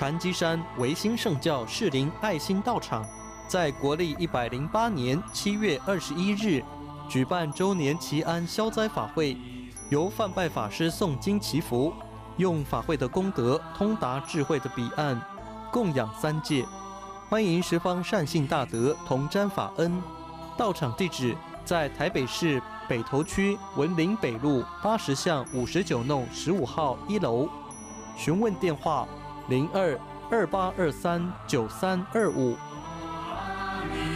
禅机山维新圣教士林爱心道场，在国历108年7月21日举办周年祈安消灾法会，由范拜法师诵经祈福，用法会的功德通达智慧的彼岸，供养3界，欢迎十方善信大德同沾法恩。道场地址在台北市北投区文林北路80巷59弄15号1楼，询问电话02-2823-9325。